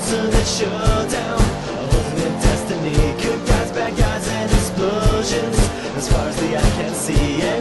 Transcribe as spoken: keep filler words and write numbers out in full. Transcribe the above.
ultimate showdown, ultimate destiny, good guys, bad guys, and explosions. As far as the eye can see, yeah.